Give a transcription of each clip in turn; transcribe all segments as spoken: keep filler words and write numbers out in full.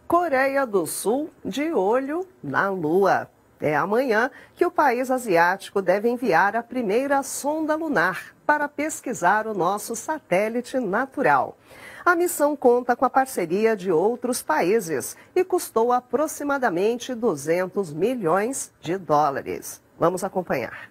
Coreia do Sul de olho na Lua. É amanhã que o país asiático deve enviar a primeira sonda lunar para pesquisar o nosso satélite natural. A missão conta com a parceria de outros países e custou aproximadamente duzentos milhões de dólares. Vamos acompanhar.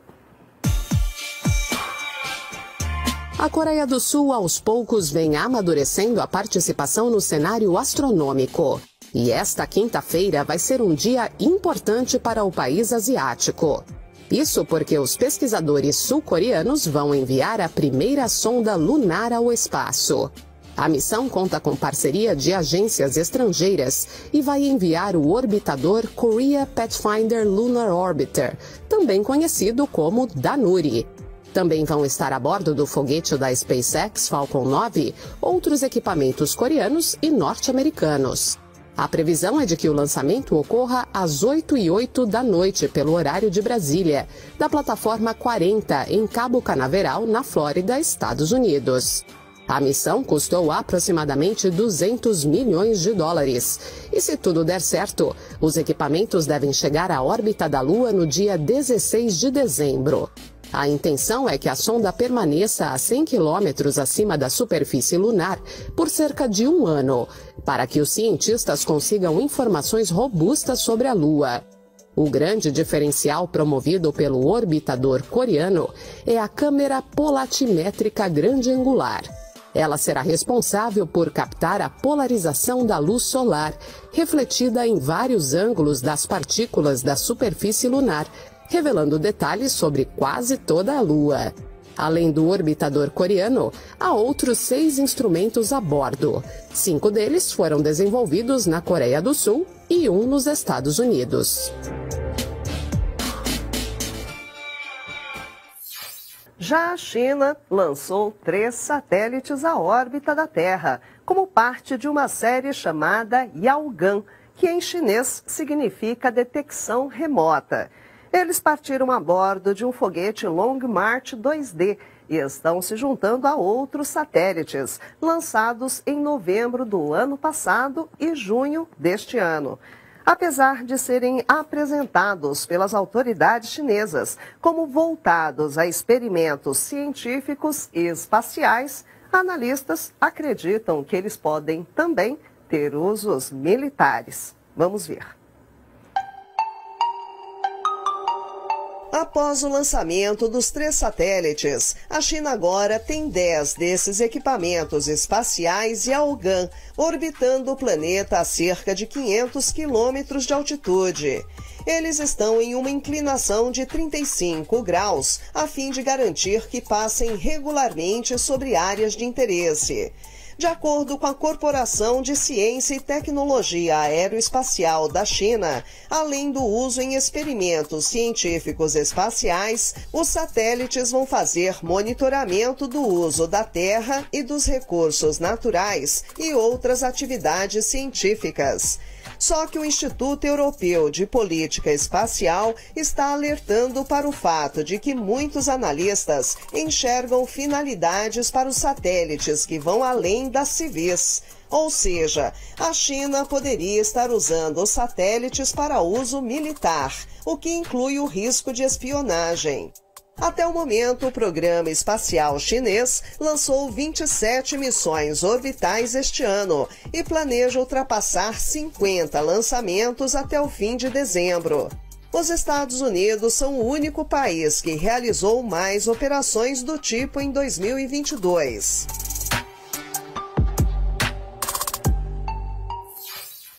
A Coreia do Sul, aos poucos, vem amadurecendo a participação no cenário astronômico. E esta quinta-feira vai ser um dia importante para o país asiático. Isso porque os pesquisadores sul-coreanos vão enviar a primeira sonda lunar ao espaço. A missão conta com parceria de agências estrangeiras e vai enviar o orbitador Korea Pathfinder Lunar Orbiter, também conhecido como Danuri. Também vão estar a bordo do foguete da SpaceX Falcon nove outros equipamentos coreanos e norte-americanos. A previsão é de que o lançamento ocorra às oito e oito da noite, pelo horário de Brasília, da plataforma quarenta, em Cabo Canaveral, na Flórida, Estados Unidos. A missão custou aproximadamente duzentos milhões de dólares. E se tudo der certo, os equipamentos devem chegar à órbita da Lua no dia dezesseis de dezembro. A intenção é que a sonda permaneça a cem quilômetros acima da superfície lunar por cerca de um ano, para que os cientistas consigam informações robustas sobre a Lua. O grande diferencial promovido pelo orbitador coreano é a câmera polatimétrica grande angular. Ela será responsável por captar a polarização da luz solar, refletida em vários ângulos das partículas da superfície lunar, revelando detalhes sobre quase toda a Lua. Além do orbitador coreano, há outros seis instrumentos a bordo. Cinco deles foram desenvolvidos na Coreia do Sul e um nos Estados Unidos. Já a China lançou três satélites à órbita da Terra, como parte de uma série chamada Yaogan, que em chinês significa detecção remota. Eles partiram a bordo de um foguete Long March dois D e estão se juntando a outros satélites, lançados em novembro do ano passado e junho deste ano. Apesar de serem apresentados pelas autoridades chinesas como voltados a experimentos científicos e espaciais, analistas acreditam que eles podem também ter usos militares. Vamos ver. Após o lançamento dos três satélites, a China agora tem dez desses equipamentos espaciais Yaogan orbitando o planeta a cerca de quinhentos quilômetros de altitude. Eles estão em uma inclinação de trinta e cinco graus, a fim de garantir que passem regularmente sobre áreas de interesse. De acordo com a Corporação de Ciência e Tecnologia Aeroespacial da China, além do uso em experimentos científicos espaciais, os satélites vão fazer monitoramento do uso da Terra e dos recursos naturais e outras atividades científicas. Só que o Instituto Europeu de Política Espacial está alertando para o fato de que muitos analistas enxergam finalidades para os satélites que vão além das civis. Ou seja, a China poderia estar usando os satélites para uso militar, o que inclui o risco de espionagem. Até o momento, o programa espacial chinês lançou vinte e sete missões orbitais este ano e planeja ultrapassar cinquenta lançamentos até o fim de dezembro. Os Estados Unidos são o único país que realizou mais operações do tipo em dois mil e vinte e dois.